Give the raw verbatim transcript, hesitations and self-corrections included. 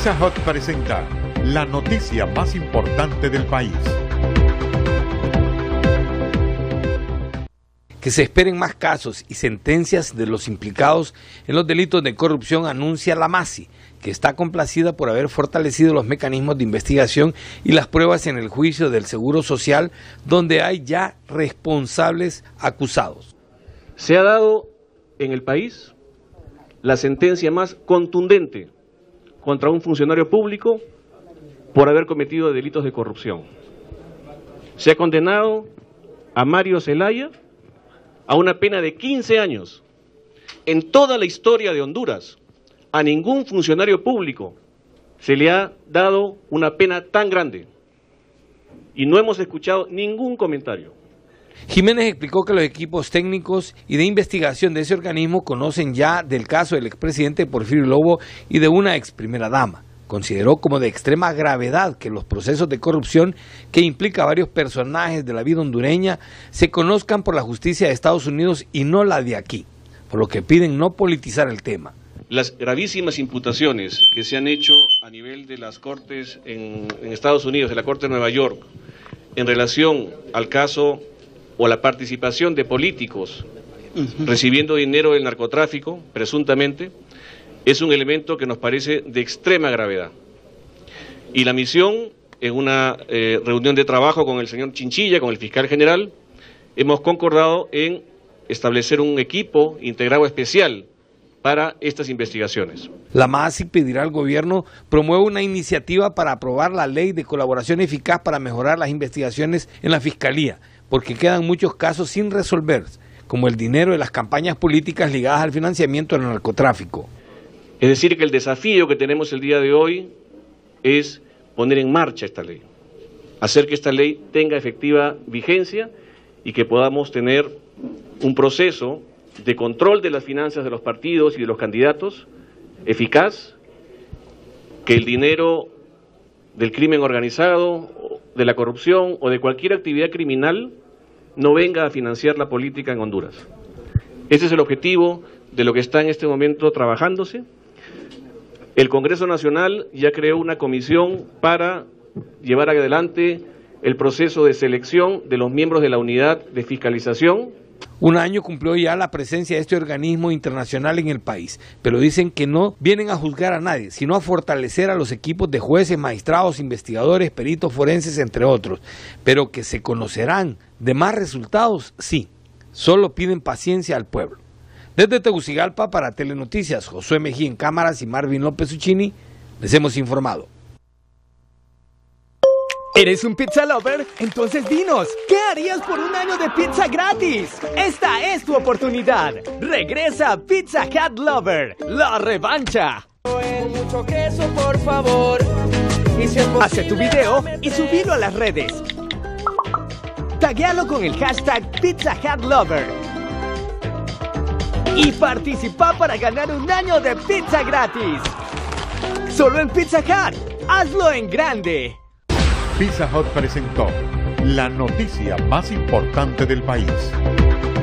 Pizza Hut presenta la noticia más importante del país. Que se esperen más casos y sentencias de los implicados en los delitos de corrupción, anuncia la MASI, que está complacida por haber fortalecido los mecanismos de investigación y las pruebas en el juicio del Seguro Social, donde hay ya responsables acusados. Se ha dado en el país la sentencia más contundente contra un funcionario público por haber cometido delitos de corrupción. Se ha condenado a Mario Zelaya a una pena de quince años. En toda la historia de Honduras, a ningún funcionario público se le ha dado una pena tan grande. Y no hemos escuchado ningún comentario. Jiménez explicó que los equipos técnicos y de investigación de ese organismo conocen ya del caso del expresidente Porfirio Lobo y de una ex primera dama. Consideró como de extrema gravedad que los procesos de corrupción que implica a varios personajes de la vida hondureña se conozcan por la justicia de Estados Unidos y no la de aquí, por lo que piden no politizar el tema. Las gravísimas imputaciones que se han hecho a nivel de las cortes en, en Estados Unidos, de la Corte de Nueva York, en relación al caso o la participación de políticos uh-huh. recibiendo dinero del narcotráfico, presuntamente, es un elemento que nos parece de extrema gravedad. Y la misión, en una eh, reunión de trabajo con el señor Chinchilla, con el fiscal general, hemos concordado en establecer un equipo integrado especial para estas investigaciones. La MASI pedirá al gobierno promueva una iniciativa para aprobar la ley de colaboración eficaz para mejorar las investigaciones en la Fiscalía, porque quedan muchos casos sin resolver, como el dinero de las campañas políticas ligadas al financiamiento del narcotráfico. Es decir, que el desafío que tenemos el día de hoy es poner en marcha esta ley, hacer que esta ley tenga efectiva vigencia y que podamos tener un proceso de control de las finanzas de los partidos y de los candidatos eficaz, que el dinero del crimen organizado, de la corrupción o de cualquier actividad criminal no venga a financiar la política en Honduras. Ese es el objetivo de lo que está en este momento trabajándose. El Congreso Nacional ya creó una comisión para llevar adelante el proceso de selección de los miembros de la unidad de fiscalización. Un año cumplió ya la presencia de este organismo internacional en el país, pero dicen que no vienen a juzgar a nadie, sino a fortalecer a los equipos de jueces, magistrados, investigadores, peritos forenses, entre otros, pero que se conocerán de más resultados, sí, solo piden paciencia al pueblo. Desde Tegucigalpa para Telenoticias, Josué Mejía en cámaras y Marvin López Uccini, les hemos informado. ¿Eres un pizza lover? Entonces dinos, ¿qué harías por un año de pizza gratis? Esta es tu oportunidad. Regresa a Pizza Hut Lover, la revancha. Mucho queso, por favor. Hace tu video y subilo a las redes. Taguéalo con el hashtag Pizza Hut Lover. Y participa para ganar un año de pizza gratis. Solo en Pizza Hut. Hazlo en grande. Pizza Hut presentó la noticia más importante del país.